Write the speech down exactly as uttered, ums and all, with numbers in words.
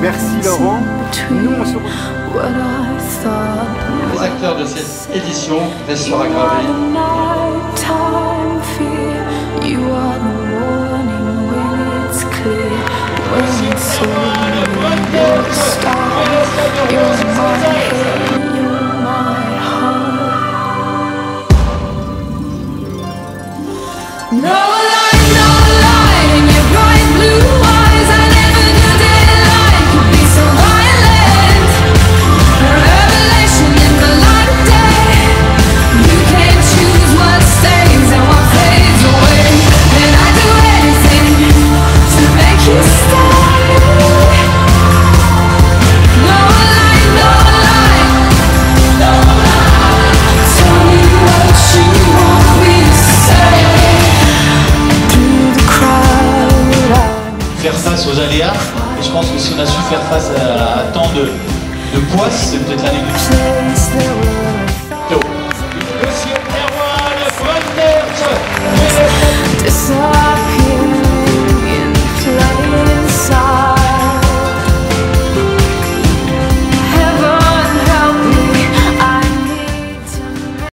Merci Laurent. Nous on se retrouve. Les acteurs de cette édition restera gravé. Faire face aux aléas, et je pense que si on a su faire face à, à tant de, de poisses, c'est peut-être l'année.